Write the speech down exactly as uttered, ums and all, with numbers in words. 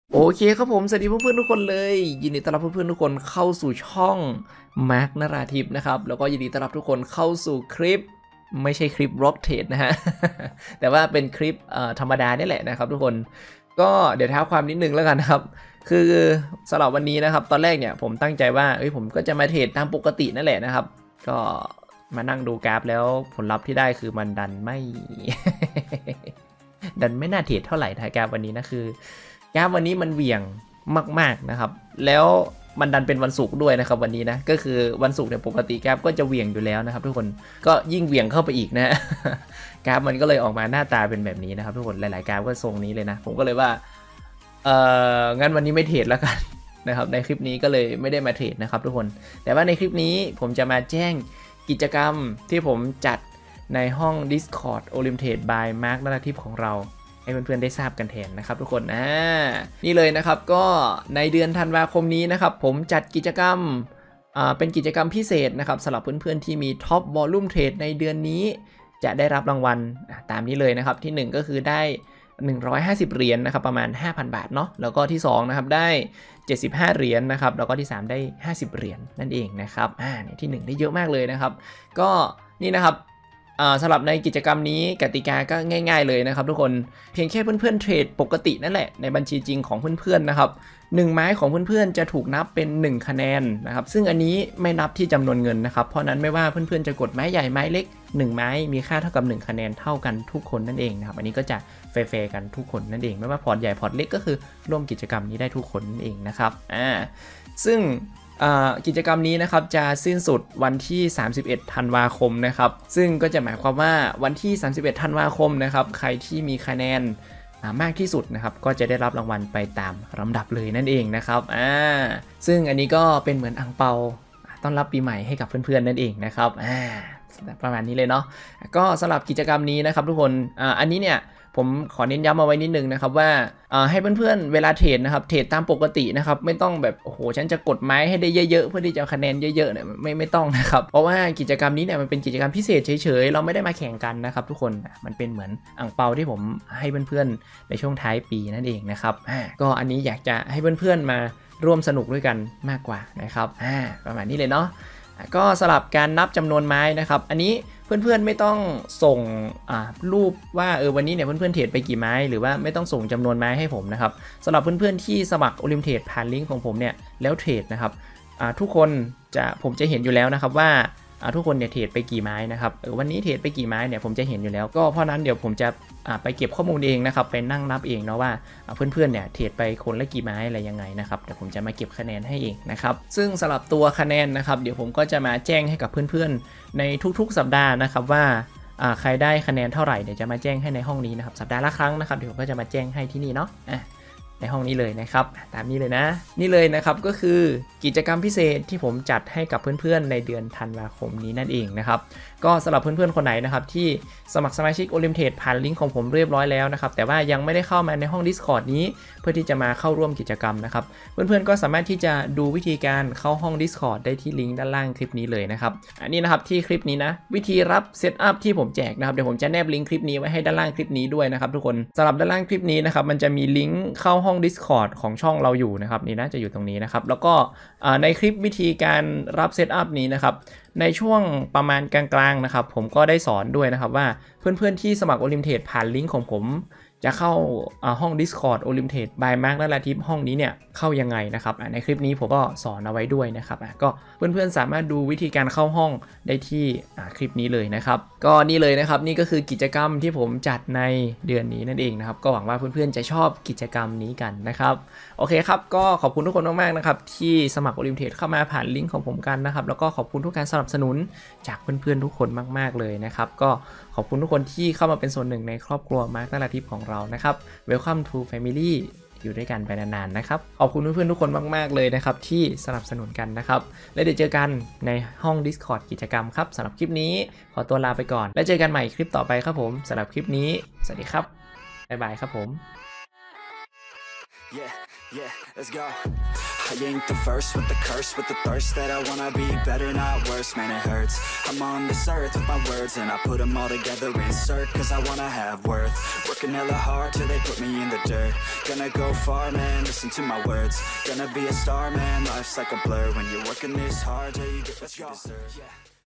โอเคครับผมสวัสดีเพื่อนๆทุกคนเลยยินดีต้อนรับเพื่อนๆทุกคนเข้าสู่ช่อง Mark นราธิปนะครับแล้วก็ยินดีต้อนรับทุกคนเข้าสู่คลิปไม่ใช่คลิป Rock Trade นะฮะ แต่ว่าเป็นคลิปธรรมดานี่แหละนะครับทุกคนก็เดี๋ยวท้าความนิดนึงแล้วกันนะครับคือสำหรับวันนี้นะครับตอนแรกเนี่ยผมตั้งใจว่าเอ้ยผมก็จะมาเทรดตามปกตินั่นแหละนะครับก็มานั่งดูกราฟแล้วผลลัพธ์ที่ได้คือมันดันไม่ ดันไม่น่าเทรดเท่าไหร่ทายกราฟวันนี้นะคือกราฟวันนี้มันเหวี่ยงมากๆนะครับแล้วมันดันเป็นวันศุกร์ด้วยนะครับวันนี้นะก็คือวันศุกร์เนี่ยปกติกราฟก็จะเหวี่ยงอยู่แล้วนะครับทุกคนก็ยิ่งเหวี่ยงเข้าไปอีกนะกราฟมันก็เลยออกมาหน้าตาเป็นแบบนี้นะครับทุกคนหลายๆกราฟก็ทรงนี้เลยนะผมก็เลยว่าเอองั้นวันนี้ไม่เทรดแล้วกันนะครับในคลิปนี้ก็เลยไม่ได้มาเทรดนะครับทุกคนแต่ว่าในคลิปนี้ผมจะมาแจ้งกิจกรรมที่ผมจัดในห้อง Discord Olympiad by Mark นราธิปของเราให้เพื่อนๆได้ทราบกันแทนนะครับทุกคนอ่านี่เลยนะครับก็ในเดือนธันวาคมนี้นะครับผมจัดกิจกรรมอ่าเป็นกิจกรรมพิเศษนะครับสำหรับเพื่อนๆที่มี Top Volume Trade ในเดือนนี้จะได้รับรางวัลตามนี้เลยนะครับที่หนึ่งก็คือได้หนึ่งร้อยห้าสิบเหรียญ นะครับประมาณ ห้าพัน บาทเนาะแล้วก็ที่สองนะครับได้เจ็ดสิบห้าเหรียญ นะครับแล้วก็ที่สามได้ห้าสิบเหรียญนั่นเองนะครับอ่าเนี่ยที่หนึ่งได้เยอะมากเลยนะครับก็นี่นะครับสำหรับในกิจกรรมนี้กติกาก็ง่ายๆเลยนะครับทุกคนเพียงแค่เพื่อนๆเทรดปกตินั่นแหละในบัญชีจริงของเพื่อนๆนะครับหนึ่งไม้ของเพื่อนๆจะถูกนับเป็นหนึ่งคะแนนนะครับซึ่งอันนี้ไม่นับที่จำนวนเงินนะครับเพราะนั้นไม่ว่าเพื่อนๆจะกดไม้ใหญ่ไม้เล็กหนึ่งไม้มีค่าเท่ากับหนึ่งคะแนนเท่ากันทุกคนนั่นเองนะครับอันนี้ก็จะแฟร์ๆกันทุกคนนั่นเองไม่ว่าพอร์ตใหญ่พอร์ตเล็กก็คือร่วมกิจกรรมนี้ได้ทุกคนนั่นเองนะครับอ่าซึ่งกิจกรรมนี้นะครับจะสิ้นสุดวันที่สามสิบเอ็ดธันวาคมนะครับซึ่งก็จะหมายความว่าวันที่สามสิบเอ็ดธันวาคมนะครับใครที่มีคะแนนมากที่สุดนะครับก็จะได้รับรางวัลไปตามลำดับเลยนั่นเองนะครับอ่าซึ่งอันนี้ก็เป็นเหมือนอั่งเปาต้อนรับปีใหม่ให้กับเพื่อนๆนั่นเองนะครับอ่าประมาณนี้เลยเนาะก็สำหรับกิจกรรมนี้นะครับทุกคนอ่าอันนี้เนี่ยผมขอเน้นย้ำเอาไว้นิดนึงนะครับว่าให้เพื่อนๆเวลาเทรดนะครับเทรดตามปกตินะครับไม่ต้องแบบโอ้โหฉันจะกดไม้ให้ได้เยอะๆเพื่อที่จะคะแนนเยอะๆเนี่ยไม่ไม่ต้องนะครับเพราะว่ากิจกรรมนี้เนี่ยมันเป็นกิจกรรมพิเศษเฉยๆเราไม่ได้มาแข่งกันนะครับทุกคนมันเป็นเหมือนอั่งเปาที่ผมให้เพื่อนๆในช่วงท้ายปีนั่นเองนะครับก็อันนี้อยากจะให้เพื่อนๆมาร่วมสนุกด้วยกันมากกว่านะครับประมาณนี้เลยเนาะก็สลับการนับจำนวนไม้นะครับอันนี้เพื่อนๆไม่ต้องส่งรูปว่าเออวันนี้เนี่ยเพื่อนๆเทรดไปกี่ไม้หรือว่าไม่ต้องส่งจำนวนไม้ให้ผมนะครับสำหรับเพื่อนๆที่สมัครโอลิมเทรดผ่านลิงก์ของผมเนี่ยแล้วเทรดนะครับทุกคนจะผมจะเห็นอยู่แล้วนะครับว่าทุกคนเนี่ยเทรดไปกี่ไม้นะครับเออวันนี้เทรดไปกี่ไม้เนี่ยผมจะเห็นอยู่แล้วก็เพราะนั้นเดี๋ยวผมจะไปเก็บข้อมูลเองนะครับไปนั่งนับเองเนาะว่าเพื่อนๆเนี่ยเทรดไปคนละกี่ไม้อะไรยังไงนะครับเดี๋ยวผมจะมาเก็บคะแนนให้เองนะครับซึ่งสำหรับตัวคะแนนนะครับเดี๋ยวผมก็จะมาแจ้งให้กับเพื่อนๆในทุกๆสัปดาห์นะครับว่าใครได้คะแนนเท่าไหร่เดี๋ยวจะมาแจ้งให้ในห้องนี้นะครับสัปดาห์ละครั้งนะครับเดี๋ยวผมก็จะมาแจ้งให้ที่นี่เนาะในห้องนี้เลยนะครับตามนี้เลยนะนี่เลยนะครับก็คือกิจกรรมพิเศษที่ผมจัดให้กับเพื่อนๆในเดือนธันวาคมนี้นั่นเองนะครับก็สำหรับเพื่อนๆคนไหนนะครับที่สมัครสมาชิกโอลิมเทรดผ่านลิงก์ของผมเรียบร้อยแล้วนะครับแต่ว่ายังไม่ได้เข้ามาในห้อง Discord นี้เพื่อที่จะมาเข้าร่วมกิจกรรมนะครับเพื่อนๆก็สามารถที่จะดูวิธีการเข้าห้อง Discord ได้ที่ลิงก์ด้านล่างคลิปนี้เลยนะครับอันนี้นะครับที่คลิปนี้นะวิธีรับเซตอัพที่ผมแจกนะครับเดี๋ยวผมจะแนบลิงก์คลิปนี้ไว้ให้ด้านล่างคลิปนี้ด้วยนะครับทุกคนสำหรับด้านล่างคลิปนี้นะครับมันจะมีลิงก์เข้าห้อง Discord ของช่องเราอยู่นะครับนี่นะจะอยู่ตรงนี้นะครับแล้วก็ในคลิปวิธีการรับเซตอัพนี้นะครับในช่วงประมาณกลางๆนะครับผมก็ได้สอนด้วยนะครับว่าเพื่อนๆที่สมัครโอลิมเทรดผ่านลิงก์ของผมจะเข้าห้อง Discord Olympiad by Mark นราธิปห้องนี้เนี่ยเข้ายังไงนะครับในคลิปนี้ผมก็สอนเอาไว้ด้วยนะครับก็เพื่อนๆสามารถดูวิธีการเข้าห้องได้ที่คลิปนี้เลยนะครับก็นี่เลยนะครับนี่ก็คือกิจกรรมที่ผมจัดในเดือนนี้นั่นเองนะครับก็หวังว่าเพื่อนๆจะชอบกิจกรรมนี้กันนะครับโอเคครับก็ขอบคุณทุกคนมากๆนะครับที่สมัครโอลิมเทรดเข้ามาผ่านลิงก์ของผมกันนะครับแล้วก็ขอบคุณทุกการสนับสนุนจากเพื่อนๆทุกคนมากๆเลยนะครับก็ขอบคุณทุกคนที่เข้ามาเป็นส่วนหนึ่งในครอบครัวมาร์ค นราธิปของเรานะครับ Welcome to Family อยู่ด้วยกันไปนานๆนะครับขอบคุณเพื่อนๆทุกคนมากๆเลยนะครับที่สนับสนุนกันนะครับและเดี๋ยวเจอกันในห้อง Discord กิจกรรมครับสำหรับคลิปนี้ขอตัวลาไปก่อนแล้วเจอกันใหม่คลิปต่อไปครับผมสำหรับคลิปนี้สวัสดีครับบ๊ายบายครับผม Yeah, yeah, let's go I ain't the first with the curse, with the thirst that I wanna be better, not worse, man it hurts. I'm on this earth with my words and I put them all together, insert, cause I wanna have worth. Working hella hard till they put me in the dirt. Gonna go far, man, listen to my words. Gonna be a star, man, life's like a blur. When you're working this hard till you get what you deserve.